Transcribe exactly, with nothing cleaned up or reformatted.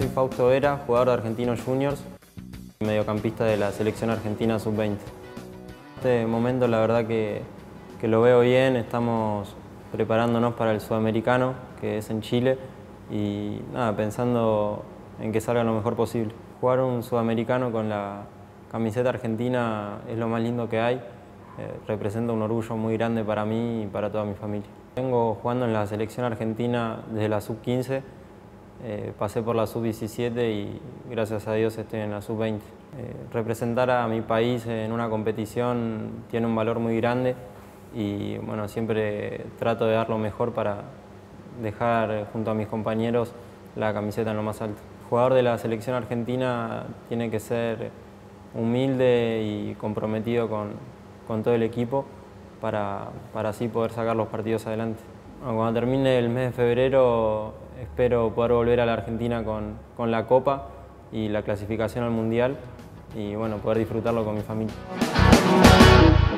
soy Fausto Vera, jugador de Argentinos Juniors, mediocampista de la selección argentina sub veinte. En este momento la verdad que, que lo veo bien, estamos preparándonos para el sudamericano, que es en Chile, y nada, pensando en que salga lo mejor posible. Jugar un sudamericano con la camiseta argentina es lo más lindo que hay, eh, representa un orgullo muy grande para mí y para toda mi familia. Vengo jugando en la selección argentina desde la sub quince, eh, pasé por la sub diecisiete y gracias a Dios estoy en la sub veinte. Eh, representar a mi país en una competición tiene un valor muy grande y bueno, siempre trato de dar lo mejor para dejar junto a mis compañeros la camiseta en lo más alto. El jugador de la selección argentina tiene que ser humilde y comprometido con, con todo el equipo para, para así poder sacar los partidos adelante. Bueno, cuando termine el mes de febrero espero poder volver a la Argentina con, con la Copa y la clasificación al Mundial y bueno, poder disfrutarlo con mi familia.